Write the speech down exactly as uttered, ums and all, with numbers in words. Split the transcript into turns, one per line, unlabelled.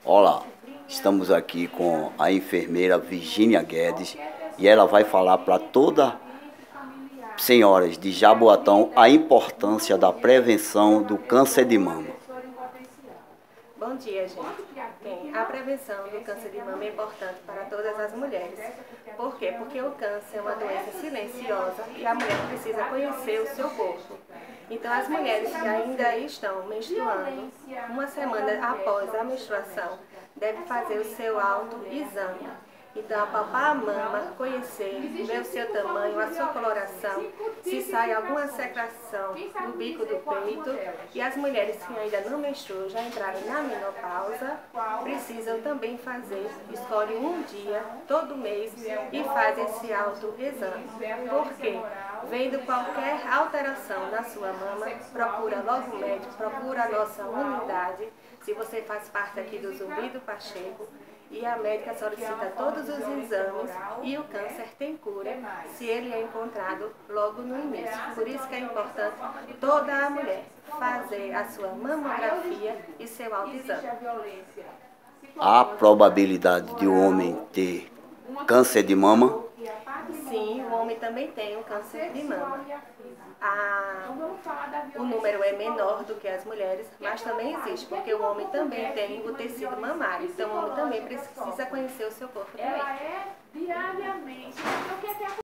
Olá, estamos aqui com a enfermeira Virgínia Guedes e ela vai falar para todas as senhoras de Jaboatão a importância da prevenção do câncer de mama.
Bom dia, gente. Bem, a prevenção do câncer de mama é importante para todas as mulheres. Por quê? Porque o câncer é uma doença silenciosa e a mulher precisa conhecer o seu corpo. Então, as mulheres que ainda estão menstruando, uma semana após a menstruação, devem fazer o seu autoexame. Então, apalpar a mama, conhecer, ver o seu tamanho, a sua coloração, se sai alguma secreção do bico do peito. E as mulheres que ainda não menstruam, já entraram na menopausa, precisam também fazer, escolhe um dia, todo mês, e faz esse autoexame. Por quê? Vendo qualquer alteração na sua mama, procura logo o médico, procura a nossa unidade, se você faz parte aqui do Zumbi do Pacheco, e a médica solicita todos os exames e o câncer tem cura se ele é encontrado logo no início. Por isso que é importante toda a mulher fazer a sua mamografia e seu autoexame.
Há probabilidade de um homem ter câncer de mama?
Sim, o homem também tem um câncer de mama. A, o número é menor do que as mulheres, mas também existe, porque o homem também tem o tecido mamário. Então o homem também precisa conhecer o seu corpo também.